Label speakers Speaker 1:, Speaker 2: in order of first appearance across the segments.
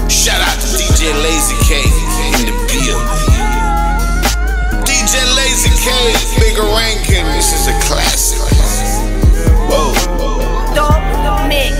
Speaker 1: Shout out to DJ Lazy K in the building. DJ Lazy K, Bigger Rankin, this is a classic. Whoa.
Speaker 2: Dope mix.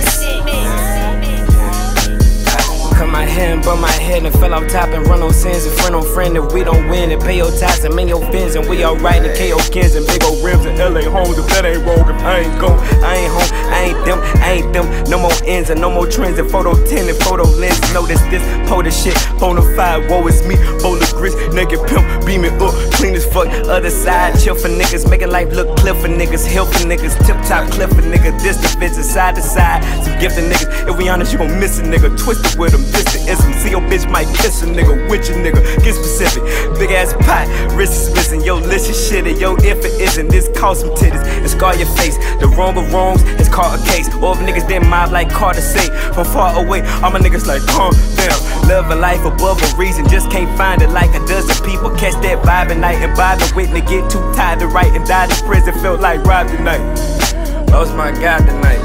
Speaker 3: Cut my hair and bump my head and fell off top and run on sins and friend on friend. If we don't win and pay your ties and make your bins and we alright and KO kins and big old rims and LA homes. If that ain't wrong, if I ain't gone, I ain't home, I ain't them. No more ends and no more trends and photo 10 and photo lens. Notice this, pull the shit, bonafide, woe is me, bowl of grits, naked pimp, beaming up, clean as fuck. Other side, chill for niggas, making life look clear for niggas, hill for niggas, tip top clip for niggas, this the visit, side to side, some gifted niggas. If we honest, you gon' miss a nigga, twisted with them, this the ism. See your bitch might kiss a nigga, with your nigga, get specific. Big ass pot, wrist is missing, yo listen shit, and yo if it isn't, this cause some titties and scar your face. The wrong of wrongs is called a case. Or if niggas then mob like Carter say, from far away, all my niggas like calm down. Living life above a reason, just can't find it like a dozen people. Catch that vibe at night and buy the witness, get too tired to write and died in prison, felt like robbed tonight. Lost my guy tonight.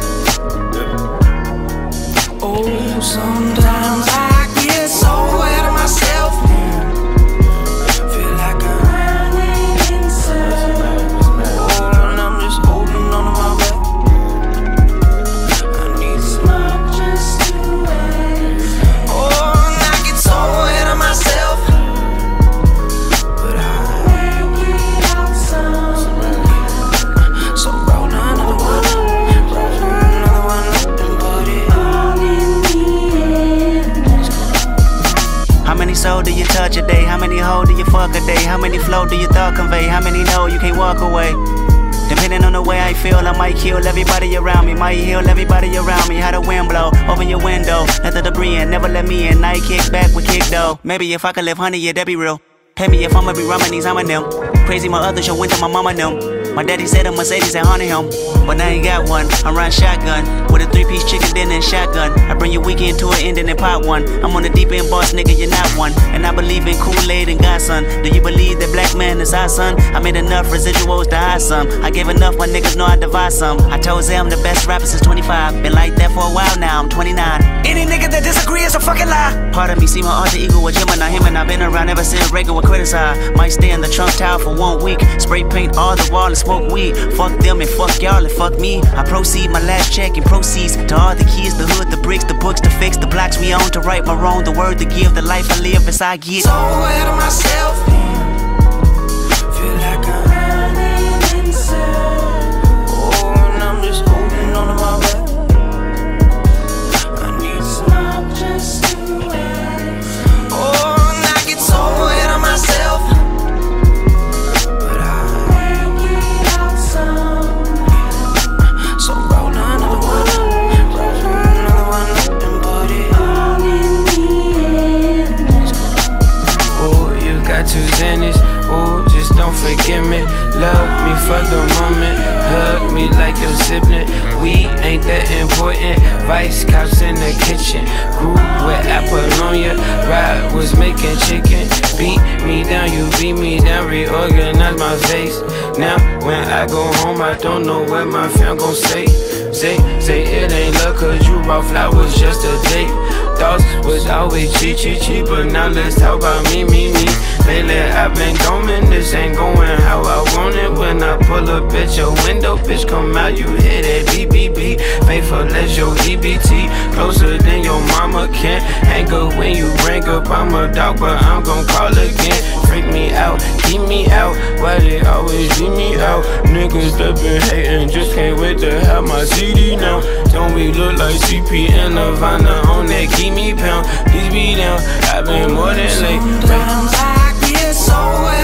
Speaker 4: Oh, sometimes I get so out of myself. Feel like I'm running in circles. Oh, and I'm just holding on to my breath. I need smoke just to wait. Oh, and I get so out of myself, but I make it out some. So roll another one, and put it all in the end.
Speaker 5: How many souls do you touch a day? How many hoes do you fuck a day? How many flow do your thought convey? How many know you can't walk away? Depending on the way I feel, I might kill everybody around me. Might heal everybody around me. How the wind blow, open your window, let the debris in, never let me in. Night kick back with kick though. Maybe if I could live 100, yeah, that'd be real. Pay me if I'ma be rhyming these, I'm a them. Crazy my other show went to my mama them. My daddy said a Mercedes had haunted him, but I ain't got one. I run shotgun with a 3-piece chicken dinner and shotgun. I bring your weekend to an end and then pop one. I'm on the deep end boss, nigga, you're not one. And I believe in Kool-Aid and Godson. Do you believe that black man is our son? I made enough residuals to hide some. I gave enough, my niggas know I divide some. I told them I'm the best rapper since 25. Been like that for a while now, I'm 29. Any nigga that disagree is a fucking lie. Part of me see my alter ego with Gemini, him and I've been around ever since Reagan would criticize. Might stay in the Trump Tower for 1 week. Spray paint all the wall and smoke weed. Fuck them and fuck y'all and fuck me. I proceed my last check and proceeds to all the kids, the hood, the bricks, the books, to fix the blocks we own, to right my wrong, the word to give, the life I live as I get.
Speaker 4: So out of myself, feel like I'm running in circles. Oh, and I'm just holding on to my breath. I need smoke just to wait. Oh, and I get so out of myself, but I make it out some. So roll another one, and put it all in the end. Oh, you got 2 Xannies, oh, just don't forget me. Love me for the moment, hug me like your sibling. We ain't that important, vice cops in the kitchen. Grew with Apollonia, ride was making chicken. Beat me down, you beat me down, reorganize my face. Now when I go home, I don't know what my fam gon' say. Say it ain't love cause you brought flowers just a date. Thoughts was always cheat, but now let's talk about me. Lately I've been going, this ain't going how I want it. When I pull up at your window, bitch come out, you hit that BBB. Faithful as your EBT, closer than your mama can. Hang up when you ring up, I'm a dog but I'm gon' call again. Freak me out, keep me out, why they always leave me out? Niggas that been hating, just can't wait to have my CD now. Don't we look like CP and Nirvana on that keep me pound? Please be down, I've been more than late. Sometimes I get so